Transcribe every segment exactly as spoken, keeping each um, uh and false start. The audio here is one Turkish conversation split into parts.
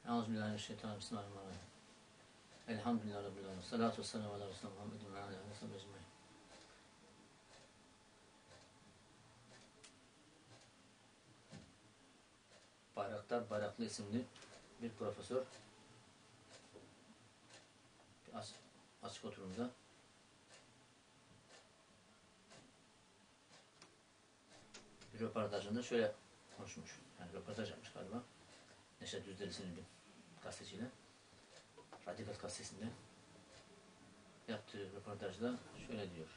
Euzubillahimineşşeytanirracim. Bismillahirrahmanirrahim. Elhamdülillahi Rabbil alemin. Salatu vesselamu ala Resulü Muhammedin ve aleyhi ve sellem ecmaîn. Bayraktar Bayraklı isimli bir profesör bir açık, açık oturumda bir röportajında şöyle konuşmuş. Yani röportaj yapmış galiba. Neşet Düzdelisi'nin bir gazeteciyle. Radikal gazetesinde yaptığı röportajda şöyle diyor.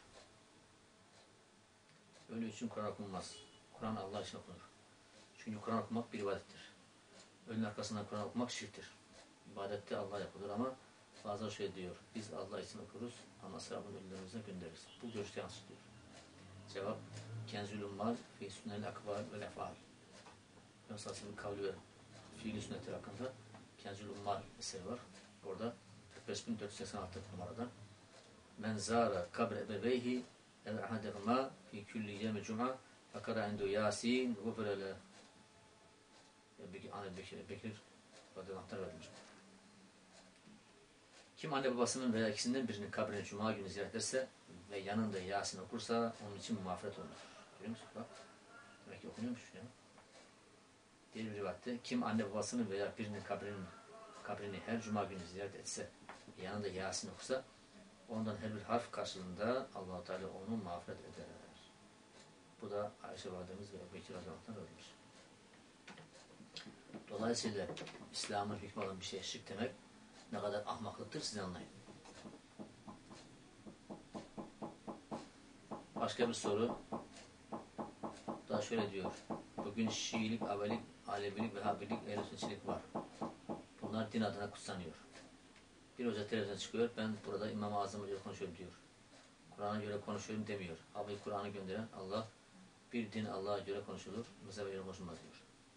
Ölü için Kur'an okunmaz. Kur'an Allah için okunur. Çünkü Kur'an okumak bir ibadettir. Ölünün arkasından Kur'an okumak şirktir. İbadette Allah yapılır ama bazıları şöyle diyor. Biz Allah için okuruz ama sıramını ölülerimize göndeririz. Bu görüşte yansıtıyor. Cevap Kenzül Ummal fi sünnel akval ve lefal. Yonsasının kavli ve fiili sünnetleri hakkında Kenzül Ummal eseri var. Orada kırk beş bin dört yüz seksen altı numarada Men zâra kabre ebeveyhi ev ahadehuma fi külli yevmi cum'a fakara indu yasin gufrele Anne Bekir, Bekir anahtar verilmiş. Kim anne babasının veya ikisinden birinin kabrini cuma günü ziyaret ederse ve yanında Yasin okursa onun için mağfiret olur. Görüyor musun? Bak. Demek ki okunuyormuş ya. Diğer bir rivayette kim anne babasının veya birinin kabrinin kabrini her cuma günü ziyaret etse ve yanında Yasin okursa ondan her bir harf karşılığında Allah-u Teala onu mağfiret eder. Bu da Ayşe Validemiz ve Ebu Bekir Radıyallahu verilmiş. Dolayısıyla İslam'ın hükmü olan bir şeye şirk demek ne kadar ahmaklıktır siz anlayın. Başka bir soru daha şöyle diyor. Bugün Şiilik, Avelik, Alevilik, Vehhabilik, Ehl-i var. Bunlar din adına kutsanıyor. Bir hoca televizyona çıkıyor. Ben burada İmam-ı Azam'a göre konuşuyorum diyor. Kur'an'a göre konuşuyorum demiyor. Abi Kur'an'ı gönderen Allah, bir din Allah'a göre konuşulur. Mezhebe göre konuşulmaz diyor.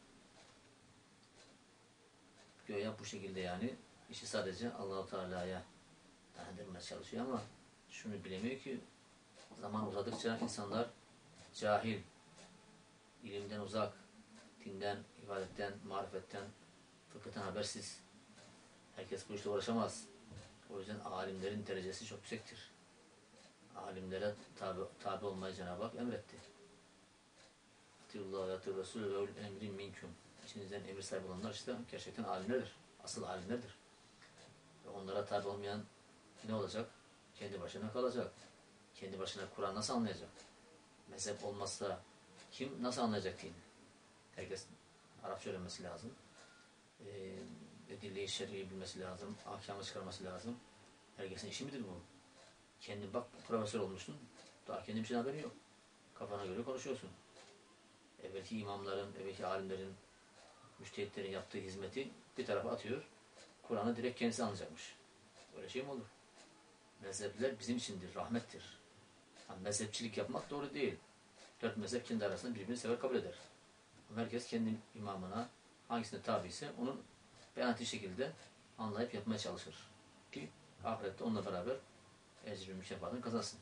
Göya bu şekilde yani işi sadece Allah-u Teala'ya dayanırmaya çalışıyor ama şunu bilemiyor ki zaman uzadıkça insanlar cahil, ilimden uzak, dinden, ibadetten, marifetten, fıkıhtan habersiz. Herkes bu işle uğraşamaz. O yüzden alimlerin derecesi çok yüksektir. Alimlere tabi, tabi olmayı Cenab-ı Hak emretti. Atiyullah ve atiyul Resulü ve ul emrin minkum. İçinizden emir sahibi olanlar işte gerçekten alimlerdir. Asıl alimlerdir. Ve onlara tabi olmayan ne olacak? Kendi başına kalacak. Kendi başına Kur'an nasıl anlayacak? Mezhep olmazsa kim nasıl anlayacak dini? Herkes Arapça öğrenmesi lazım. Ee, Edille-i şer'iyi bilmesi lazım. Ahkamı çıkarması lazım. Herkesin işi midir bu? Kendin bak profesör olmuşsun. Daha kendi bir şeyden haberin yok. Kafana göre konuşuyorsun. Evvelki imamların, evvelki alimlerin, müştehitlerin yaptığı hizmeti bir tarafa atıyor. Kur'an'ı direkt kendisi anlayacakmış. Öyle şey mi olur? Mezhepler bizim içindir, rahmettir. Yani mezhepçilik yapmak doğru değil. Dört mezhep kendi arasında birbirini sever kabul eder. Ama herkes kendi imamına hangisine tabi ise onun beyan ettiği şekilde anlayıp yapmaya çalışır. Ki ahirette onunla beraber ecr ve mükafatını kazansın.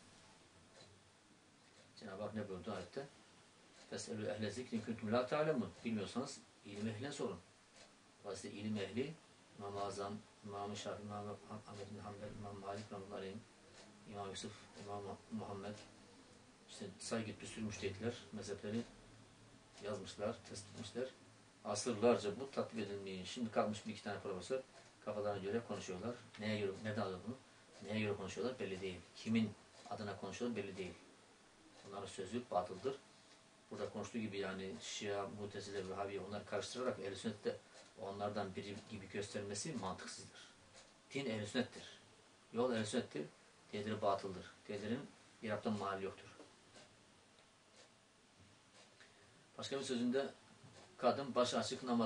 Cenab-ı Hak ne buyurdu ayette? فَاسْأَلُوا اَهْلَ ذِكْرٍ كُنْتُمْ لَا تَعْلَمُونَ Bilmiyorsanız ilim ehline sorun. Dolayısıyla ilim ehli İmam-ı Azam, İmam-ı Şafii, İmam-ı Ahmed bin Hanbel, İmam Malik rahmetullahi aleyhim, İmam Yusuf, İmam Muhammed işte saygı bir sürü müştehitler mezhepleri yazmışlar, test etmişler. Asırlarca bu tatbik edilmeyi. Şimdi kalmış bir iki tane profesör kafalarına göre konuşuyorlar. Neye göre, neden alıyor bunu? Neye göre konuşuyorlar belli değil. Kimin adına konuşuyorlar belli değil. Onların sözü batıldır. Burada konuştuğu gibi yani Şia, Mutezile, Vehhabi onları karıştırarak Ehl-i Sünnet'te onlardan biri gibi göstermesi mantıksızdır. Din Ehl-i Sünnet'tir. Yol Ehl-i Sünnet'tir. Diğerleri batıldır. Diğerlerinin bir yaptan mahalli yoktur. Başka bir sözünde kadın başı açık namaz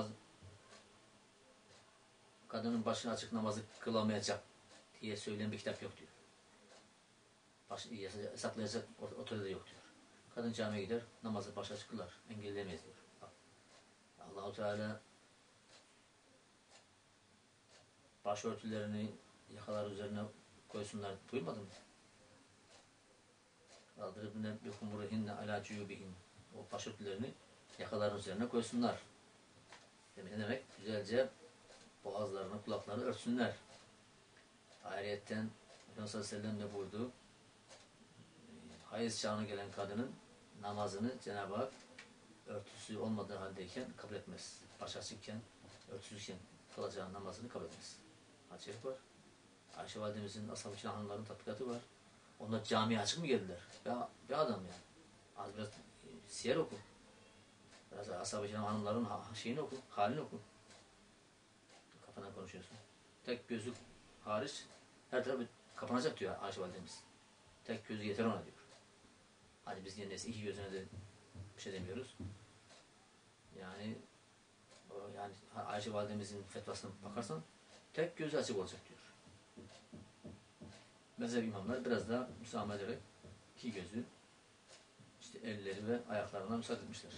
kadının başına açık namazı kılamayacak diye söyleyen bir kitap yok diyor. Başı yasaklayacak otorite yok diyor. Kadın camiye gider, namazı başı açık kılar. Engelleyemeyiz diyor. Allah-u Teala başörtülerini yakalar üzerine koysunlar duymadın mı? Kaldırıbne bi humurihinne ala cuyubihin. O başörtülerini yakaların üzerine koysunlar. Demek ne demek? Güzelce boğazlarını, kulaklarını örtsünler. Ayrıyetten Efendimiz sallallahu aleyhi ve sellem ne buyurdu? Hayız çağına gelen kadının namazını Cenab-ı Hak örtüsü olmadığı haldeyken kabul etmez. Baş açıkken, örtüsüzken kılacağı namazını kabul etmez. Hadis-i şerif var. Ayşe validemizin, ashab-ı kiram hanımların tatbikatı var. Onlar camiye açık mı geldiler? Ya, bir adam yani. Az biraz siyer oku. Biraz ashab-ı kiram hanımların şeyini oku, halini oku. Kafadan konuşuyorsun. Tek gözlük hariç her tarafı kapanacak diyor Ayşe validemiz. Tek gözü yeter ona diyor. Hadi biz yine iki gözüne de bir şey demiyoruz. Yani o yani Ayşe validemizin fetvasına bakarsan tek gözü açık olacak diyor. Mezhep imamlar biraz daha müsaade ederek iki gözü, işte elleri ve ayaklarına müsaade etmişler.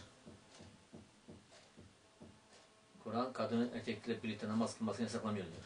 Kur'an kadının erkekle birlikte namaz kılmasını yasaklamıyor diyor.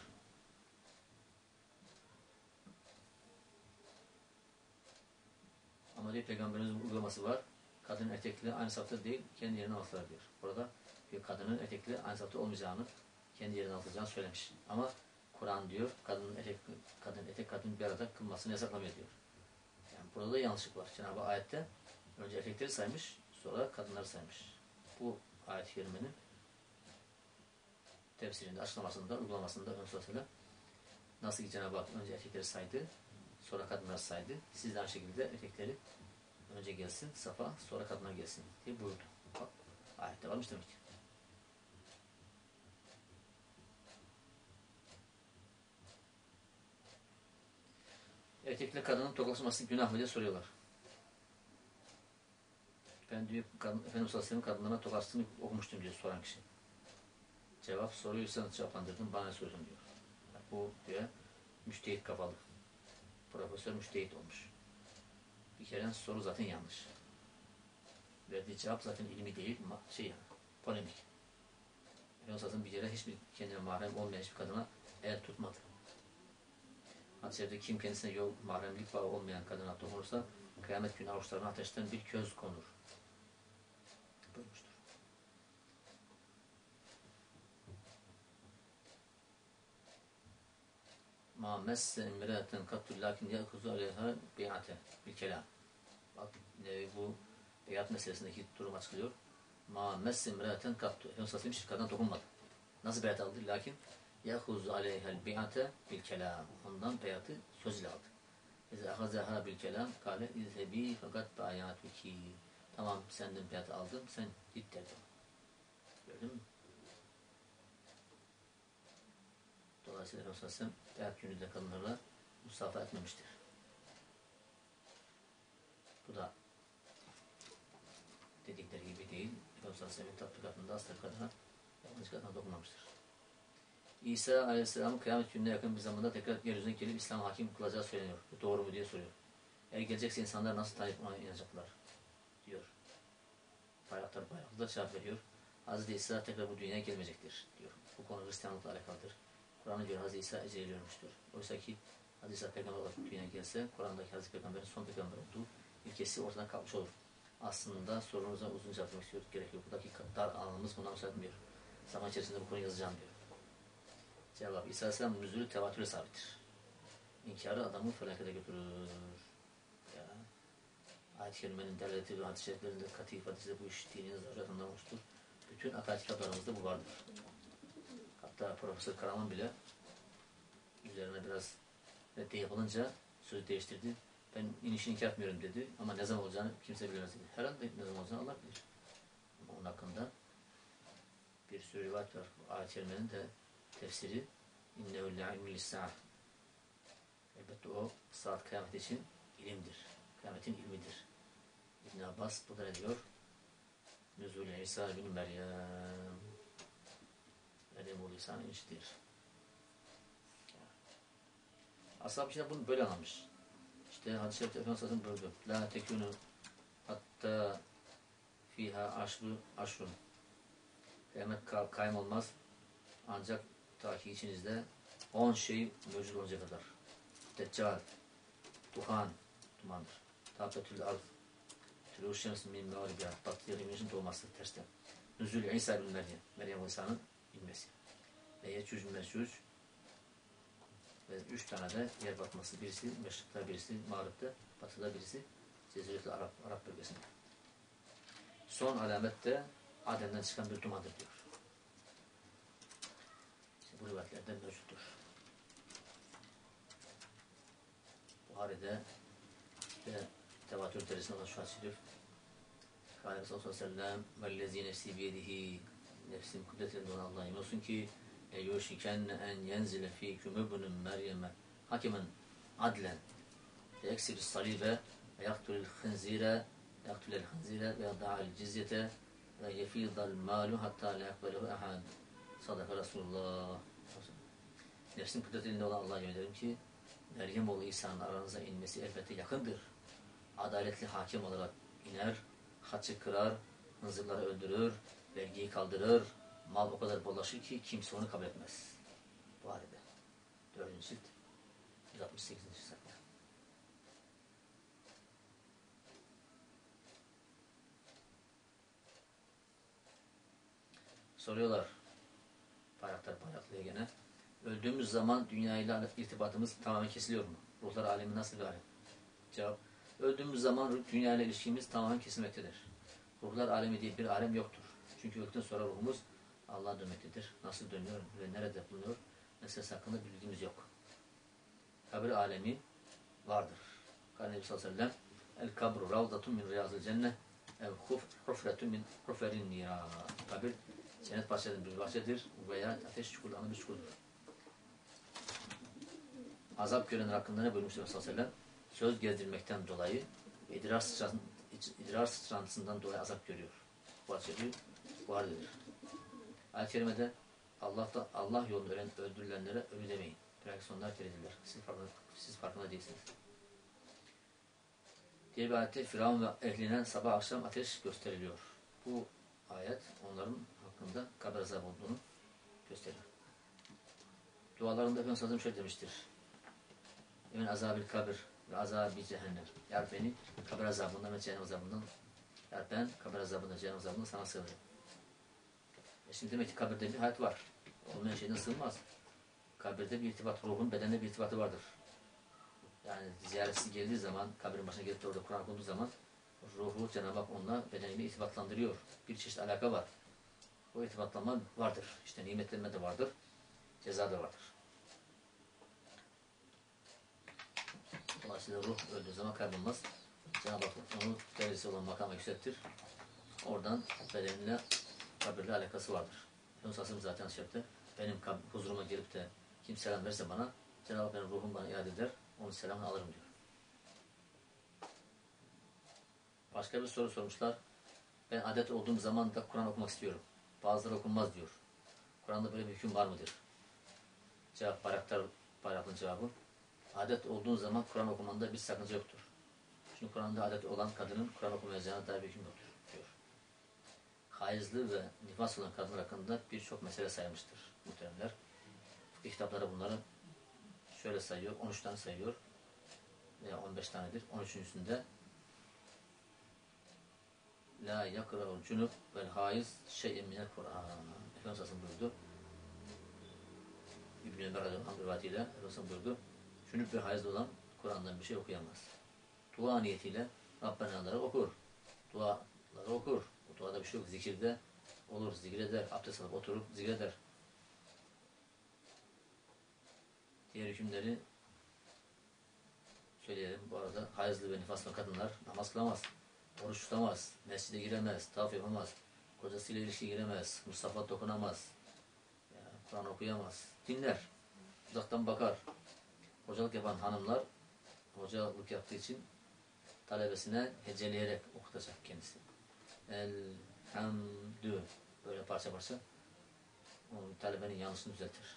Ama diyor Peygamberimizin uygulaması var. Kadın erkekle aynı safta değil, kendi yerine altılar diyor. Burada bir kadının erkekle aynı safta olmayacağını, kendi yerine alacağını söylemiş. Ama Kur'an diyor, kadının erkek, kadın erkek kadın bir arada kılmasını yasaklamıyor diyor. Yani burada da yanlışlık var. Cenab-ı Hak ayette önce erkekleri saymış, sonra kadınları saymış. Bu ayet-i kerimenin tefsirinde, açıklamasında, uygulamasında Efendimiz nasıl ki Cenab-ı Hak önce erkekleri saydı, sonra kadınları saydı. Siz de aynı şekilde erkekleri önce gelsin, safa, sonra kadınlar gelsin diye buyurdu. Bak, ayette varmış demek ki. Erkekle kadının tokalaşması günah mı diye soruyorlar. Ben diyor, kadın, Efendimiz sallallahu aleyhi ve sellem kadınlarına tokalaştığını okumuştum diyor soran kişi. Cevap, soruyu sen cevaplandırdın, bana ne soruyorsun diyor. Yani bu diyor, müştehit kafalı. Profesör müştehit olmuş. Bir kere soru zaten yanlış. Verdiği cevap zaten ilmi değil, şey yani, polemik. Efendimiz sallallahu bir kere hiçbir kendine mahrem olmayan hiçbir kadına el tutmadı. Hadis-i kim kendisine yol, mahremlik bağı olmayan kadına dokunursa kıyamet günü avuçlarına ateşten bir köz konur. Buyurmuştur. Ma messe imraten kattu lakin ya'khudhu aleyha bi'ate bil kelam. Bak bu beyat meselesindeki durum açıklıyor. Ma messe imraten kattu. Efendimiz hiç kadına dokunmadı. Nasıl beyat aldı? Lakin ya'khudhu aleyha bi'ate bil kelam. Ondan beyatı söz ile aldı. İze ahazaha bil kelam kâle izhebi fakat bayatuki. Tamam senden beyatı aldım, sen git derdi. Gördün mü? Dolayısıyla Efendimiz beyat gününde kadınlarla musafa etmemiştir. Bu da dedikleri gibi değil. Efendimiz'in tatbikatında asla kadına yabancı kadına dokunmamıştır. İsa Aleyhisselam'ın kıyamet gününe yakın bir zamanda tekrar yeryüzüne gelip İslam hakim kılacağı söyleniyor. Bu doğru mu diye soruyor. Eğer gelecekse insanlar nasıl tanıyıp ona inanacaklar diyor. Bayraktar bayraktar cevap veriyor. Hazreti İsa tekrar bu dünyaya gelmeyecektir diyor. Bu konu Hristiyanlıkla alakalıdır. Kur'an'a göre Hazreti İsa eceliyle ölmüştür. Oysa ki Hazreti İsa peygamber olarak dünyaya gelse Kur'an'daki Hazreti Peygamber'in son peygamber olduğu ilkesi ortadan kalkmış olur. Aslında sorunuza uzun cevaplamak istiyoruz. Gerekiyor. Buradaki dar alanımız buna müsaade etmiyor. Zaman içerisinde bu konuyu yazacağım diyor. Cevap, İsa Aleyhisselam nüzulü tevatüre sabittir. İnkarı adamı felakete götürür. Ya. Ayet-i Kerime'nin delaleti ve hadis-i şeriflerinde katı ifadesiyle bu iş dinin zaruratından olmuştur. Bütün akaid kitaplarımızda bu vardır. Hatta Profesör Karaman bile üzerine biraz reddi yapılınca sözü değiştirdi. Ben inişini inkar etmiyorum dedi ama ne zaman olacağını kimse bilemez dedi. Herhalde ne zaman olacağını Allah bilir. Ama onun hakkında bir sürü rivayet var. Ayet-i Kerime'nin de tefsiri innehu le'ilmü lissa'ah. Elbette o saat kıyamet için ilimdir. Kıyametin ilmidir. İbn Abbas bu da ne diyor? Nüzul-i İsa bin Meryem. Meryem oğlu İsa'nın inişidir. Ashab-ı kiram bunu böyle anlamış. İşte hadis-i şerifte Efendimiz Aleyhisselam buyurdu. La tekunu hatta fiha aşru aşrun. Kıyamet kaym olmaz. Ancak ta ki içinizde on şey mevcut olacak kadar. Deccal, duhan, dumandır. Tabetül arz, tülû şems min mağribiya, batıya güneşin doğması tersten. Nüzul-i İsa bin Meryem, Meryem İsa'nın inmesi. ve Yecüc Mecüc ve üç tane de yer batması. Birisi Meşrik'te, birisi Mağrib'de, Batı'da, birisi Cezireti Arap, Arap bölgesinde. Son alamet de Adem'den çıkan bir dumandır diyor. İşte bu rivayetlerde mevcuttur. Buhari'de ve tevatür derecesinde olan şu hadis-i Kâle Resulullah sallallahu aleyhi ve sellem vellezî nefsî biyedihi nefsim kudretinde olan Allah'a yemin olsun ki eyyûşikenne en yenzile fîküm ibnun Meryem'e hakimen adlen ve eksir salibe ve yaktulil hınzire yaktulil hınzire ve yada'al cizyete ve yefîdal malu hatta la yakbelehu ehad. Sadaka Resulullah. Nefsin kudretinde olan Allah'a yemin ederim ki Meryem oğlu İsa'nın aranıza inmesi elbette yakındır. Adaletli hakim olarak iner, haçı kırar, hınzırları öldürür, vergiyi kaldırır, mal o kadar bollaşır ki kimse onu kabul etmez. Bu halde. Dördüncü cilt, yüz altmış sekizinci sayfa. Soruyorlar, bayraktar bayraklıya gene. Öldüğümüz zaman dünyayla irtibatımız tamamen kesiliyor mu? Ruhlar alemi nasıl bir alem? Cevap, öldüğümüz zaman dünyayla ilişkimiz tamamen kesilmektedir. Ruhlar alemi diye bir alem yoktur. Çünkü öldükten sonra ruhumuz Allah'a dönmektedir. Nasıl dönüyor ve nerede bulunuyor? Meselesi hakkında bilgimiz yok. Kabir alemi vardır. Kâne Nebi sallallahu aleyhi ve sellem el kabru ravdatun min riyazil cennet ev hufretun min huferin nira. Kabir cennet bahçelerinin bir bahçedir veya ateş çukurlarının bir çukurdur. Azap görenler hakkında ne buyurmuştur sallallahu aleyhi ve sellem? Söz gezdirmekten dolayı idrar, sıçrant, idrar sıçrantısından dolayı azap görüyor. Bu açığı bu haldedir. Ayet-i Kerime'de Allah'ta, Allah yolunda ölen öldürülenlere ölü demeyin. Belki onlar terediler. Siz farkında, siz farkında değilsiniz. Diğer bir ayette Firavun ve ehline sabah akşam ateş gösteriliyor. Bu ayet onların hakkında kabir azabı olduğunu gösterir. Dualarında Efendimiz Hazretleri şöyle demiştir. Emin azabil kabir ve azabi cehennem. Yar beni kabir azabından ve cehennem azabından yar ben kabir azabından, cehennem azabından sana sığınırım. E şimdi demek ki kabirde bir hayat var. Olmayan şeyden sığınmaz. Kabirde bir irtibat, ruhun bedenle bir irtibatı vardır. Yani ziyaretçisi geldiği zaman, kabirin başına gelip de orada Kur'an okunduğu zaman ruhu Cenab-ı Hak onunla bedeniyle irtibatlandırıyor. Bir çeşit alaka var. O irtibatlanma vardır. İşte nimetlenme de vardır. Ceza da vardır. Dolayısıyla ruh öldüğü zaman kaybolmaz. Cenab-ı Hak onu derecesi olan makama yükseltir. Oradan bedenle kabirle alakası vardır. Yunus Asım zaten şerifte benim huzuruma gelip de kim selam verirse bana Cenab-ı Hak benim ruhum bana iade eder. Onun selamını alırım diyor. Başka bir soru sormuşlar. Ben adet olduğum zaman da Kur'an okumak istiyorum. Bazıları okunmaz diyor. Kur'an'da böyle bir hüküm var mıdır? Cevap bayraktar bayraklının cevabı. Adet olduğun zaman Kur'an okumanda bir sakınca yoktur. Çünkü Kur'an'da adet olan kadının Kur'an okumayacağına dair bir hüküm yoktur diyor. Hayızlı ve nifas olan kadın hakkında birçok mesele saymıştır muhteremler. Fıkıh kitapları bunları şöyle sayıyor, on üç tane sayıyor veya on beş tanedir. on üçüncüsünde La yakra'ul cunub vel haiz şey'in minel Kur'an. Efendimiz Asım buyurdu. İbn-i Ömer Radyo'nun rivayetiyle Efendimiz Asım buyurdu. Cünüp ve haizli olan Kur'an'dan bir şey okuyamaz. Dua niyetiyle Rabbenaları okur. Duaları okur. Bu duada bir şey yok. Zikirde olur. Zikreder. Abdest alıp oturup zikreder. Diğer hükümleri söyleyelim. Bu arada haizli ve nifaslı kadınlar namaz kılamaz. Oruç tutamaz. Mescide giremez. Tavaf yapamaz. Kocasıyla ilişki giremez. Mustafa dokunamaz. Yani Kur'an okuyamaz. Dinler. Uzaktan bakar. Hocalık yapan hanımlar hocalık yaptığı için talebesine heceleyerek okutacak kendisi. Elhamdü böyle parça parça o talebenin yanlışını düzeltir.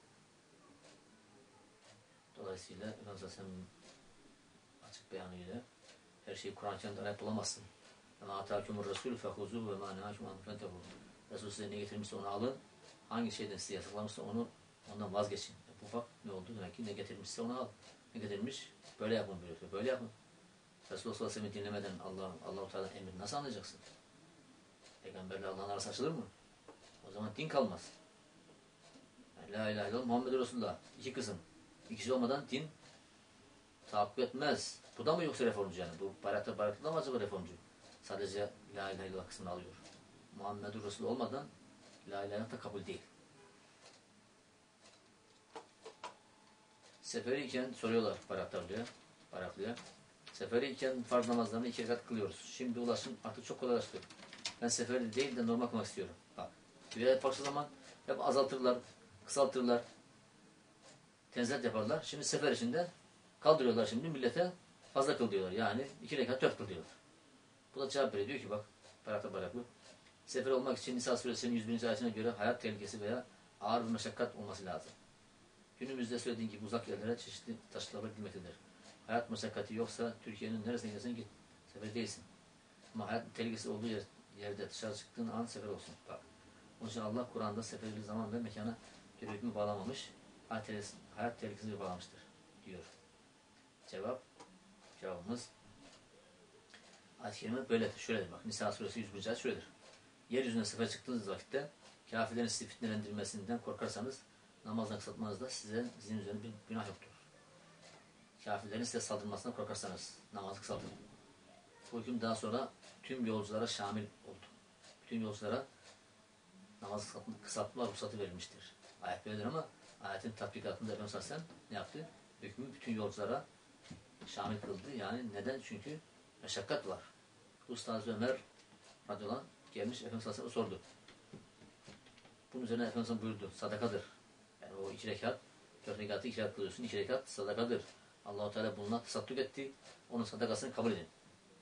Dolayısıyla Efendimiz Aleyhisselam'ın açık beyanıyla her şeyi Kur'an-ı Kerim'de arayıp bulamazsın. Ama atâkumur Resul fehuzuhu ve mâ nehâkum an fentehu. Resul size ne getirmişse onu alın. Hangi şeyden size yasaklamışsa onu ondan vazgeçin. E bu bak ne oldu demek ki ne getirmişse onu al. Ne getirmiş? Böyle yapın buyuruyor. Böyle yapın. Resulullah sallallahu aleyhi ve sellem'i dinlemeden Allah Allah-u Teala'nın emrini nasıl anlayacaksın? Peygamberle Allah'ın arası açılır mı? O zaman din kalmaz. La ilahe illallah Muhammed Resulullah. İki kısım. İkisi olmadan din tahakkuk etmez. Bu da mı yoksa reformcu yani? Bu bayrakta bayrakta mı acaba reformcu? Sadece la ilahe illallah kısmını alıyor. Muhammed Resulullah olmadan la ilahe illallah da kabul değil. Seferiyken soruyorlar bayraktarlıya, bayraklıya. Seferiyken farz namazlarını iki rekat kılıyoruz. Şimdi ulaşım artık çok kolaylaştı. Ben seferi değil de normal kılmak istiyorum. Bak. Riwayet baktığı zaman hep azaltırlar, kısaltırlar, tenzil yaparlar. Şimdi sefer içinde kaldırıyorlar şimdi millete fazla kıl diyorlar. Yani iki rekat dört kıl diyorlar. Bu da cevap veriyor. Diyor ki bak bayrakta bayraklı. Sefer olmak için Nisa suresinin yüz birinci ayetine göre hayat tehlikesi veya ağır bir meşakkat olması lazım. Günümüzde söylediğin gibi uzak yerlere çeşitli taşıtlarla gitmektedir. Hayat meşakkati yoksa Türkiye'nin neresine gidersen git. Sefer değilsin. Ama hayat tehlikesi olduğu yer, yerde dışarı çıktığın an sefer olsun. Bak. Onun için Allah Kur'an'da seferli zaman ve mekana göre hükmü bağlamamış. Hayat tehlikesi, hayat tehlikesini bağlamıştır. Diyor. Cevap. Cevabımız ayet-i kerime böyledir. Şöyledir bak. Nisa suresi yüz birinci ayet şöyledir. Yeryüzüne sefer çıktığınız vakitte kafirlerin sizi fitnelendirmesinden korkarsanız namazdan kısaltmanızda size sizin üzerinde bir günah yoktur. Kafirlerin size saldırmasından korkarsanız namazı kısaltın. Bu hüküm daha sonra tüm yolculara şamil oldu. Bütün yolculara namazı kısaltma ruhsatı verilmiştir. Ayet böyledir ama ayetin tatbikatında Efendimiz Aleyhisselam ne yaptı? Hükmü bütün yolculara şamil kıldı. Yani neden? Çünkü meşakkat var. Ustaz Ömer radıyallahu anh gelmiş Efendimiz Aleyhisselam'a sordu. Bunun üzerine Efendimiz Aleyhisselam buyurdu. Sadakadır. Yani o iki rekat, dört rekatı iki rekat kılıyorsun. İki rekat sadakadır. Allah-u Teala bununla tasadduk etti. Onun sadakasını kabul edin.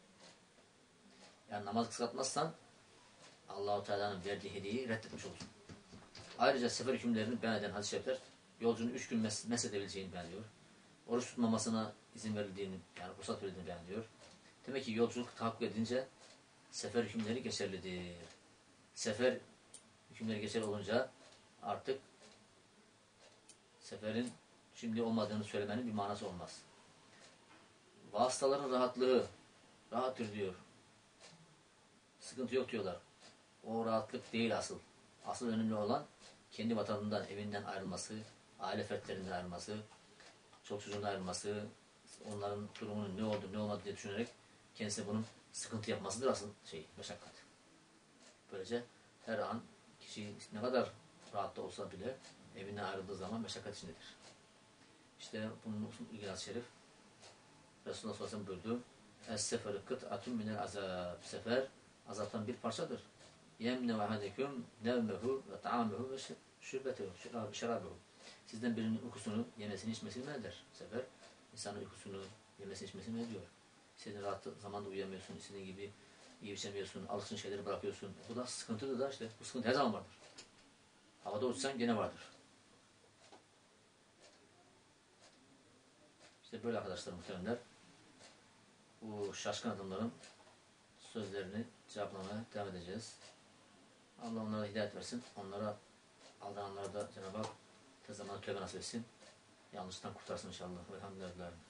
Yani namaz kısaltmazsan Allah-u Teala'nın verdiği hediyeyi reddetmiş olursun. Ayrıca sefer hükümlerini beyan eden hadis-i şerifler yolcunun üç gün mes mesedebileceğini beyan ediyor. Oruç tutmamasına izin verildiğini, yani ruhsat verildiğini beyan ediyor. Demek ki yolculuk tahakkuk edince sefer hükümleri geçerlidir. Sefer hükümleri geçerli olunca artık seferin şimdi olmadığını söylemenin bir manası olmaz. Vasıtaların rahatlığı rahattır diyor. Sıkıntı yok diyorlar. O rahatlık değil asıl. Asıl önemli olan kendi vatanından, evinden ayrılması, aile fertlerinden ayrılması, çok çocuğundan ayrılması, onların durumunun ne oldu, ne olmadı diye düşünerek kendisi bunun sıkıntı yapmasıdır asıl şey, meşakkat. Böylece her an kişi ne kadar rahat da olsa bile evinden ayrıldığı zaman meşakkat içindedir. İşte bunun ilgili hadis-i şerif Resulullah sallallahu aleyhi ve sellem buyurdu. Es-seferü kıt'atun minel azab. Sefer azaptan bir parçadır. Yemne ve hadeküm nevmehu ve ta'amehu ve şürbetehu, şerabehu. Sizden birinin uykusunu, yemesini, içmesini ne eder? Sefer insanın uykusunu, yemesini, içmesini ne diyor? İstediğin rahat zamanda uyuyamıyorsun, istediğin gibi iyi içemiyorsun, alıştığın şeyleri bırakıyorsun. Bu da sıkıntıdır da işte. Bu sıkıntı her zaman vardır. Havada uçsan gene vardır. İşte böyle arkadaşlar muhteremler. Bu şaşkın adamların sözlerini cevaplamaya devam edeceğiz. Allah onlara hidayet versin. Onlara aldananlara da Cenab-ı Hak tez zamanda tövbe nasip etsin. Yanlıştan kurtarsın inşallah. Elhamdülillah.